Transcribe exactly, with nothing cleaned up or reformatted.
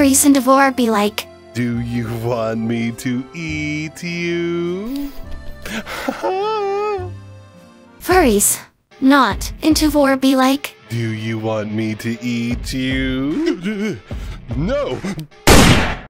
furries and Vore be like? Do you want me to eat you? Furries, not into Vore be like? Do you want me to eat you? No!